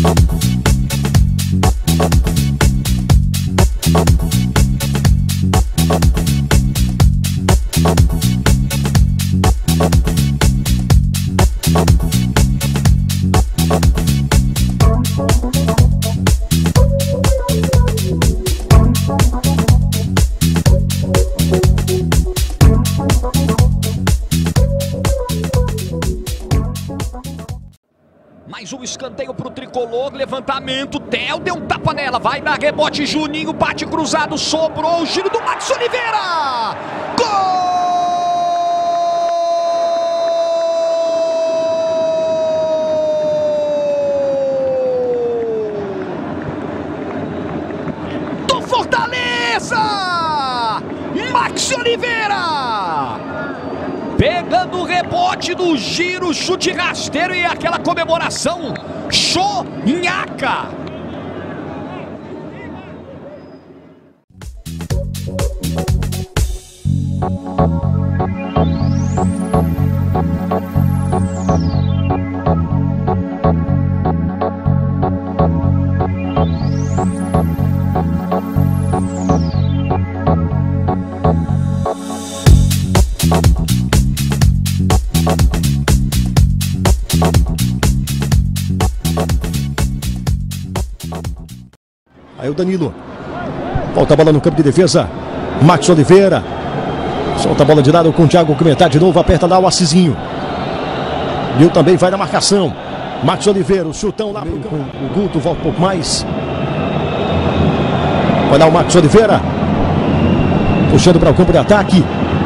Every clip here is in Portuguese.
Mais um escanteio pro tricolor, levantamento, Theo deu um tapa nela, vai dar rebote, Juninho bate cruzado, sobrou o giro do Max Oliveira! Gol! Do Fortaleza! Max Oliveira! Pegando o rebote do giro, chute rasteiro e aquela comemoração chonhaca. Aí o Danilo. Volta a bola no campo de defesa. Max Oliveira. Solta a bola de lado com o Thiago Comentar de novo. Aperta lá o Assisinho. Nil também vai na marcação. Max Oliveira, o chutão lá pro campo. O Guto volta um pouco mais. Vai lá o Max Oliveira. Puxando para o campo de ataque.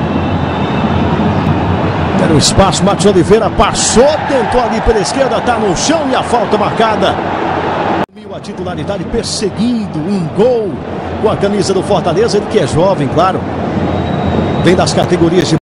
Era um espaço. Max Oliveira passou. Tentou ali pela esquerda. Tá no chão e a falta marcada. A titularidade perseguindo um gol com a camisa do Fortaleza, ele que é jovem, claro, vem das categorias de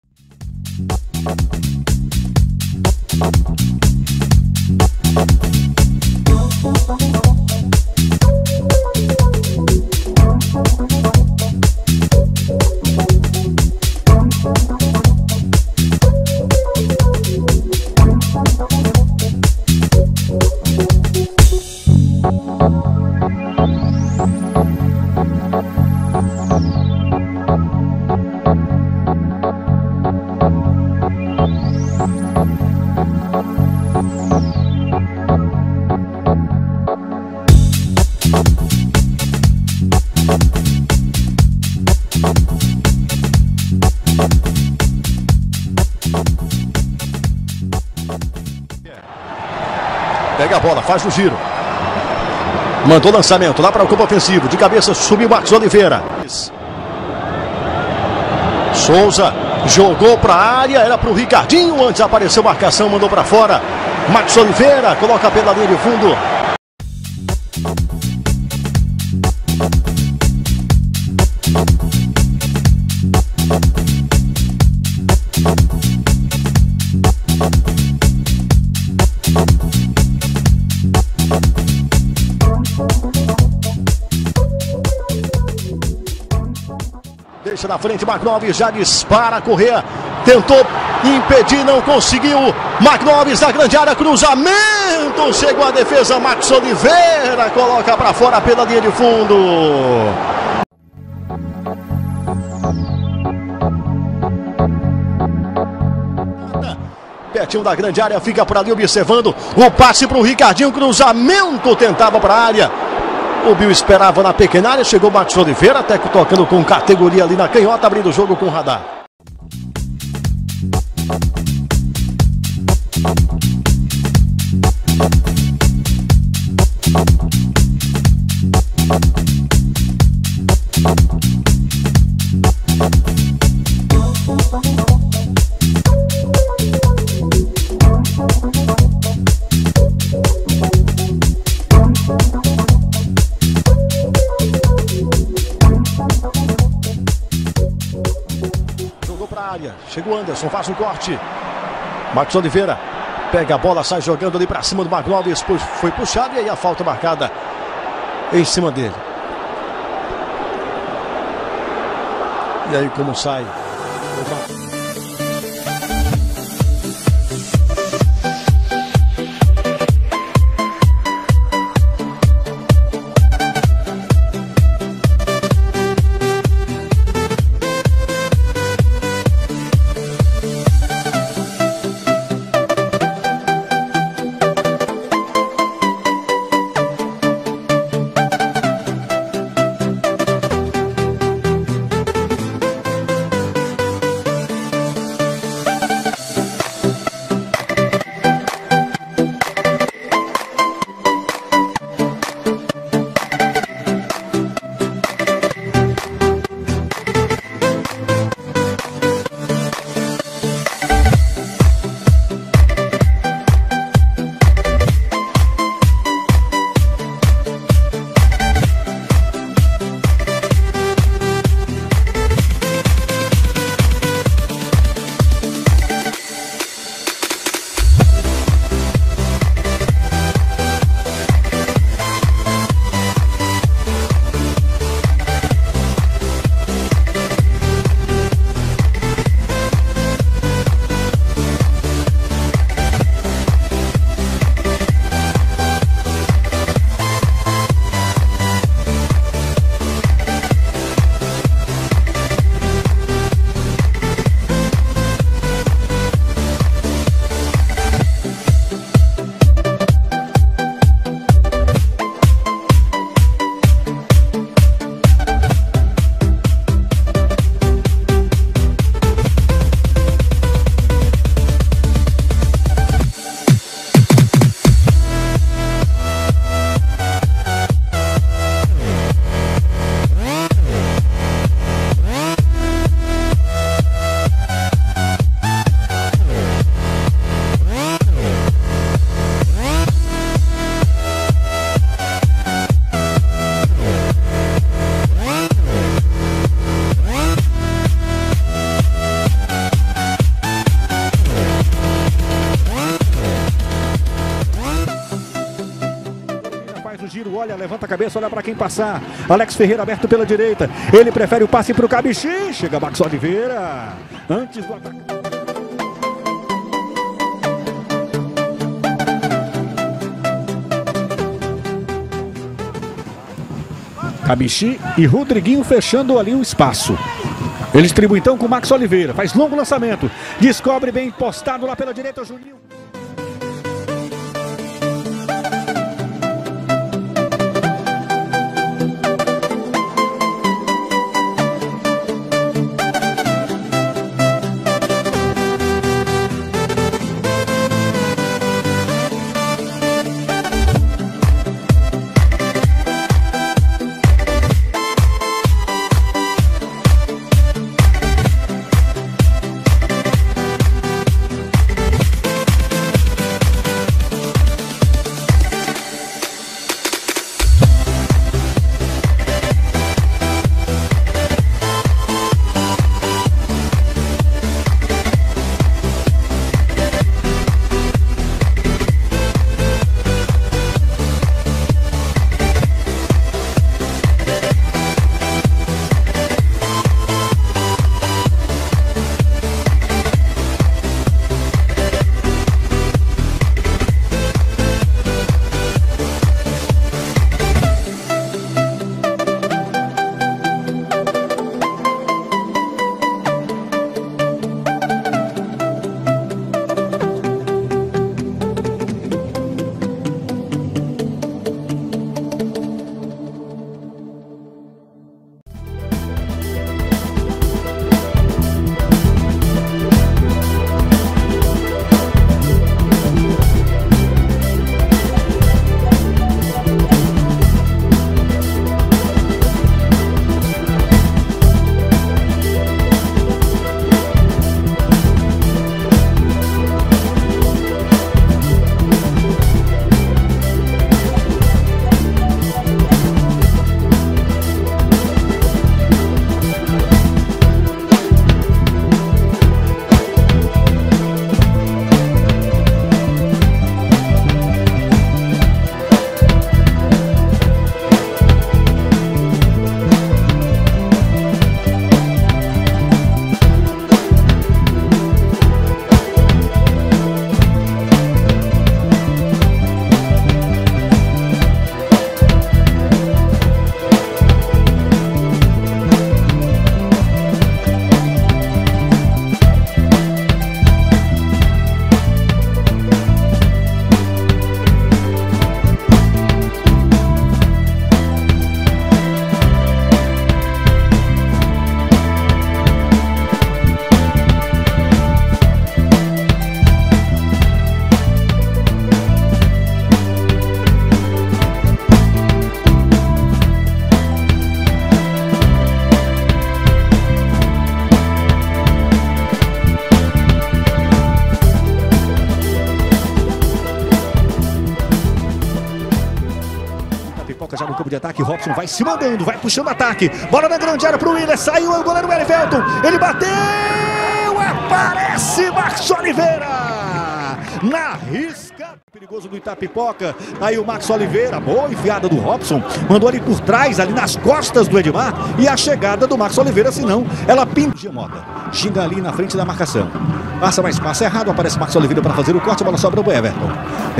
pega a bola, faz o giro. Mandou lançamento lá para o campo ofensivo. De cabeça subiu Max Oliveira. Souza jogou para a área. Era para o Ricardinho. Antes apareceu marcação, mandou para fora. Max Oliveira coloca pela linha de fundo. Deixa na frente, Magnoves já dispara a correr. Tentou impedir, não conseguiu. Magnoves na grande área, cruzamento. Chegou a defesa, Max Oliveira coloca para fora pela linha de fundo. Pertinho da grande área, fica por ali observando. O passe para o Ricardinho, cruzamento, tentava para a área. O Bill esperava na pequena área, chegou o Max Oliveira, até que tocando com categoria ali na canhota, abrindo o jogo com o radar. Chegou o Anderson, faz um corte. Max Oliveira pega a bola, sai jogando ali para cima do Magnoves. Foi puxado e aí a falta marcada em cima dele. E aí como sai? olha, levanta a cabeça, olha para quem passar. Alex Ferreira aberto pela direita. Ele prefere o passe para o Cabixi. Chega Max Oliveira. Antes do ataque. Cabixi e Rodriguinho fechando ali o espaço. Ele distribui então com o Max Oliveira. Faz longo lançamento. Descobre bem postado lá pela direita o Juninho. Já no campo de ataque, Robson vai se mandando, vai puxando ataque. Bola na grande área pro Willian, saiu o goleiro Elivelton. Ele bateu, aparece Max Oliveira na risca. Perigoso do Itapipoca. Aí o Max Oliveira, boa enfiada do Robson, mandou ali por trás, ali nas costas do Edmar. E a chegada do Max Oliveira, senão ela pinta. Mota xinga ali na frente da marcação. Passa, mas passa errado, aparece Max Oliveira para fazer o corte. A bola sobra pro Everton.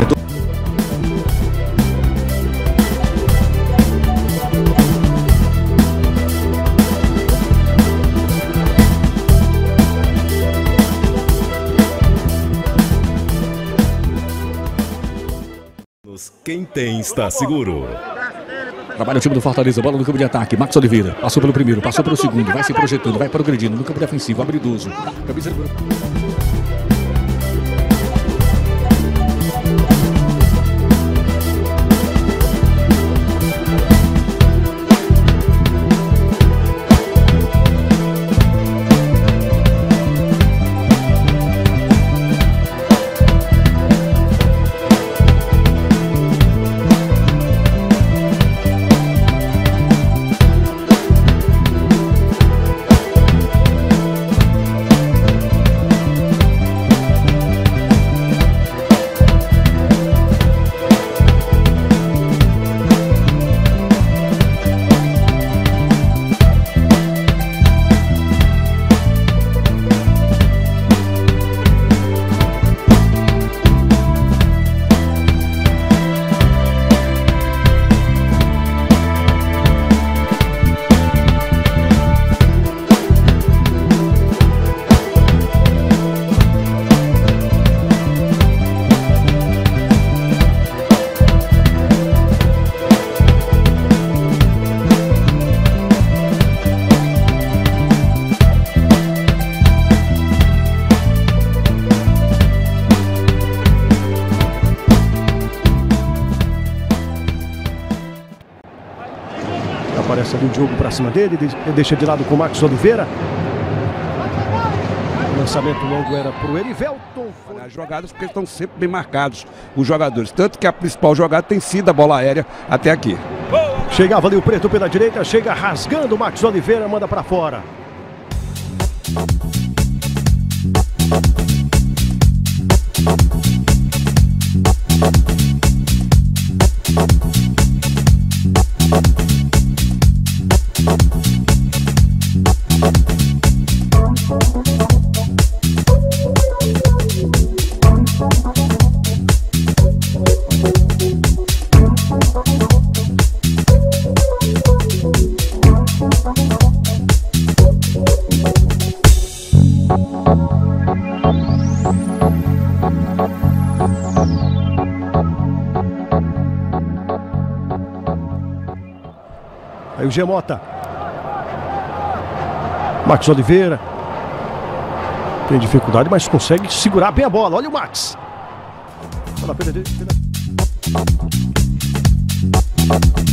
Quem tem está seguro. Trabalha o time do Fortaleza, bola no campo de ataque. Max Oliveira passou pelo primeiro, passou pelo segundo, vai se projetando, vai progredindo no campo defensivo, habilidoso. Camisa do Diogo para cima dele, deixa de lado com o Max Oliveira. O lançamento longo era para o Erivelton. As jogadas porque estão sempre bem marcados os jogadores, tanto que a principal jogada tem sido a bola aérea até aqui. Chegava ali o Preto pela direita, chega rasgando o Max Oliveira, manda para fora. Aí o Gemota. Max Oliveira. Tem dificuldade, mas consegue segurar bem a bola. Olha o Max. Olha a perda dele.